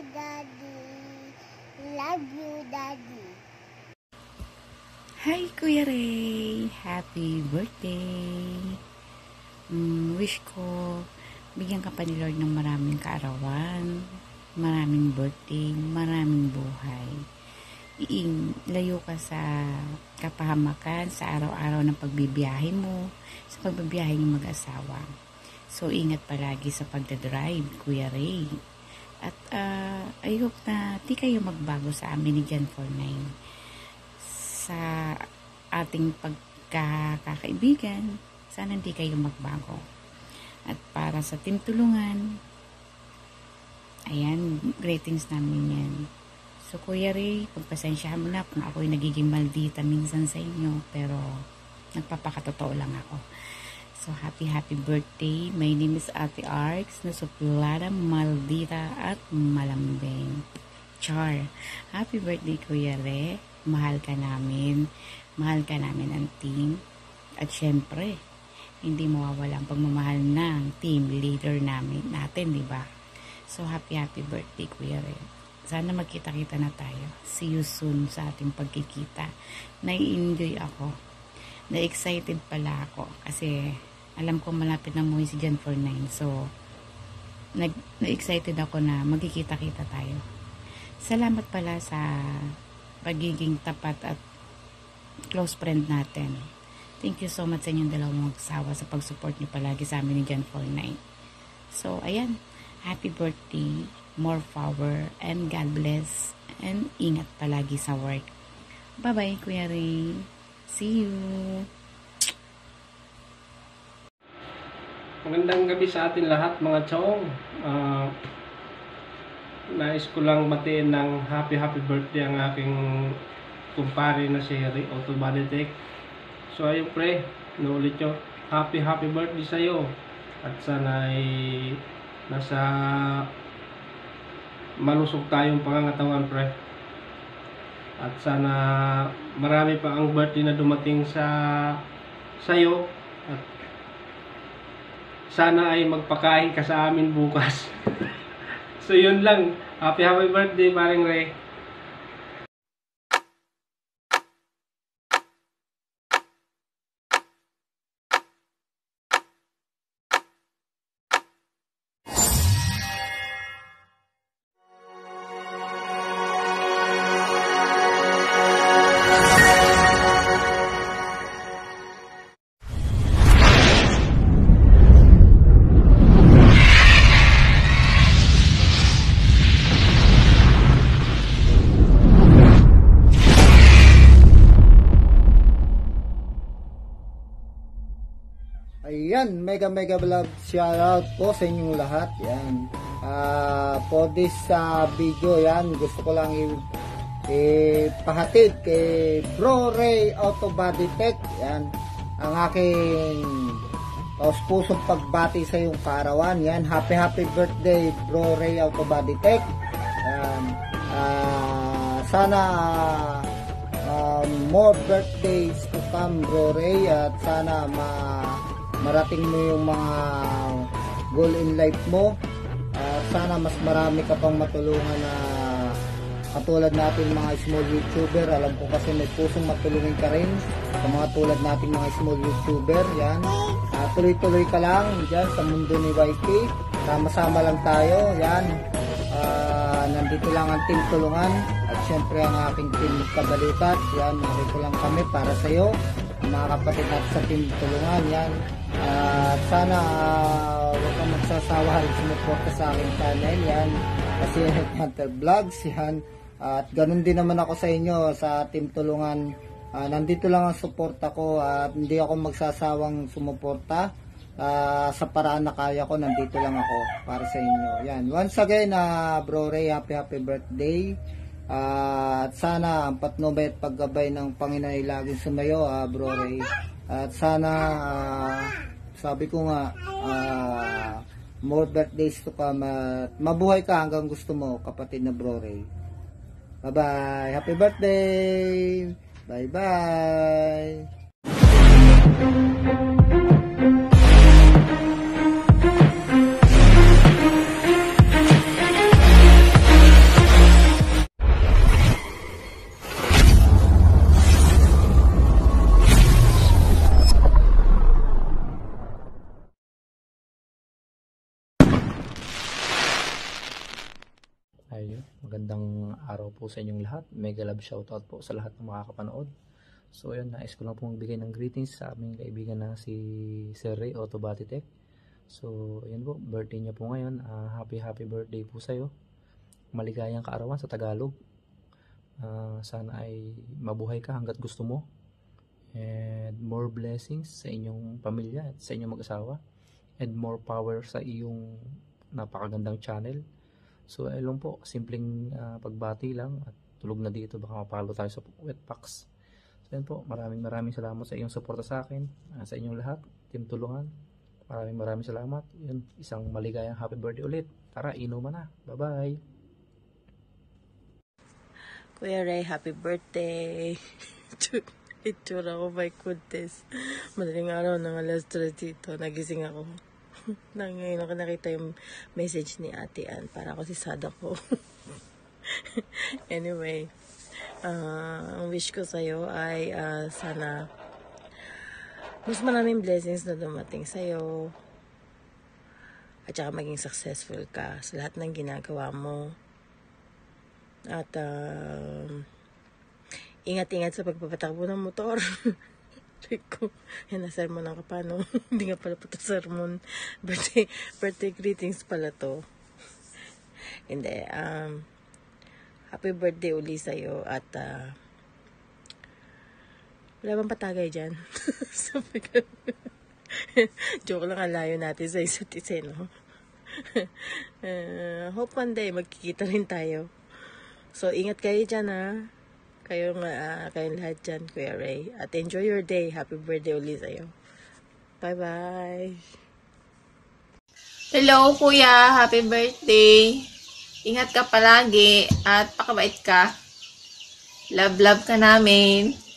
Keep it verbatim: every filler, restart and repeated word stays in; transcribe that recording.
Daddy. Love you, Daddy. Hi, Kuya Ray! Happy birthday! Mm, wish ko bigyan ka pa ni Lord ng maraming kaarawan, maraming birthday, maraming buhay. Iing layo ka sa kapahamakan, sa araw-araw ng pagbibiyahe mo, sa pagbibiyahe ng mag-asawa. So, ingat palagi sa pagdadrive, Kuya Ray. At uh, I hope na di kayo magbago sa amin ni Jan four nine. Sa ating pagkakaibigan, sana di kayo magbago. At para sa Team Tulungan, ayan, greetings namin yan. So, Kuya Ray, pagpasensyahan mo na kung ako'y nagiging maldita minsan sa inyo, pero nagpapakatotoo lang ako. So, happy, happy birthday. My name is Ate Arx, na suplada, maldita, at malambing. Char. Happy birthday, Kuya Ray. Mahal ka namin. Mahal ka namin ang team. At syempre, hindi mawawala ang pagmamahal ng team leader namin, natin, di ba? So, happy, happy birthday, Kuya Ray. Sana magkita-kita na tayo. See you soon sa ating pagkikita. Nai-enjoy ako. Na-excited pala ako. Kasi alam ko malapit na umuwi si Jan four nine. So, na-excited ako na magkikita-kita tayo. Salamat pala sa pagiging tapat at close friend natin. Thank you so much sa inyong dalawang magsawa sa pag-support niyo palagi sa amin ni Jan four nine. So, ayan. Happy birthday. More power, and God bless, and ingat palagi sa work. Bye-bye, Kuya Ray. See you. Magandang gabi sa atin lahat, mga chong. Uh, nais ko lang batiin ng happy happy birthday ang aking kumpare na si Ray Auto Body Tech. So ayun pre, naulit yun. Happy happy birthday sa'yo. At sana ay nasa malusog tayong pangangatawan, pre. At sana marami pa ang birthday na dumating sa sayo. At sana ay magpakain ka sa amin bukas. So yun lang. Happy happy birthday, paring Ray. Ayan, mega mega vlog shoutout po sa inyong lahat. Yan. Uh, for this uh, video, yan, gusto ko lang ipahatid kay Bro Ray Auto Body Tech. Yan, ang aking taus-pusong pagbati sa iyong kaarawan. Yan, happy happy birthday Bro Ray Auto Body Tech. Yan, uh, sana uh, more birthdays to come, Bro Ray, at sana ma marating mo yung mga goal in life mo. Uh, sana mas marami ka pang matulungan na katulad natin mga small YouTuber. Alam ko kasi may pusong matulungin ka rin sa mga tulad natin mga small YouTuber. Yan. Uh, tuloy-tuloy ka lang dyan sa mundo ni Y K. Sama-sama lang tayo. Yan. Uh, nandito lang ang Team Tulungan. At syempre ang aking Team Kabalikat. Yan. Narito lang kami para sa iyo, mga kapatid natin sa Team Tulungan. Yan. Uh, sana uh, huwag kang magsasawa rin sumuporta sa aking channel. Yan, kasi Hunter Vlogs. Yan, uh, at ganun din naman ako sa inyo sa Team Tulungan. Uh, nandito lang ang suporta ko at hindi ako magsasawang sumuporta. Uh, sa paraan na kaya ko, nandito lang ako para sa inyo. Yan, once again, uh, Bro Ray, happy happy birthday. Uh, at sana ang patnubay at paggabay ng Panginoon ay laging sumayo, uh, Bro Ray. At sana uh, sabi ko nga uh, more birthdays to come, at mabuhay ka hanggang gusto mo, kapatid na Bro Ray. Bye bye, happy birthday, bye bye. po sa inyong lahat. Mega love shoutout po sa lahat ng makakapanood. So ayun, nais ko lang pong bigay ng greetings sa aming kaibigan na si Sir Ray Auto Body Tech. So ayun po, birthday niya po ngayon. Uh, happy happy birthday po sa'yo. Maligayang kaarawan sa Tagalog. Uh, sana ay mabuhay ka hanggat gusto mo. And more blessings sa inyong pamilya at sa inyong mag-asawa. And more power sa iyong napakagandang channel. So ayun po, simpleng uh, pagbati lang at tulog na dito, baka mapalo tayo sa Wetpacks. So ayun po, maraming maraming salamat sa iyong suporta sa akin, uh, sa inyong lahat, Team Tulungan. Maraming maraming salamat. Yun, isang maligayang happy birthday ulit. Tara, inuman na. Bye-bye. Kuya Ray, happy birthday. Itsura ko by goodness. Madaling araw ng alas tres dito. Nagising ako. Nang ngayon ako nakita yung message ni Ate Ann. Para ako si Sada ko. Anyway, uh, ang wish ko sa'yo ay uh, sana mas maraming blessings na dumating sa'yo. At saka maging successful ka sa lahat ng ginagawa mo. At uh, ingat-ingat sa pagpapatakbo ng motor. Rico, yan na sermon ka pa, no? Hindi nga pala pa ito sermon. Birthday, birthday greetings pala to. Hindi, um, happy birthday uli sa'yo at uh, wala bang patagay dyan? Sabi ko, joke lang, ang layo natin sa isa't isa, no? uh, hope one day magkikita rin tayo. So, ingat kayo dyan, ha? Kayong, uh, kayong lahat dyan, Kuya Ray. At enjoy your day. Happy birthday ulit sa'yo. Bye-bye. Hello, Kuya. Happy birthday. Ingat ka palagi at pakabait ka. Love, love ka namin.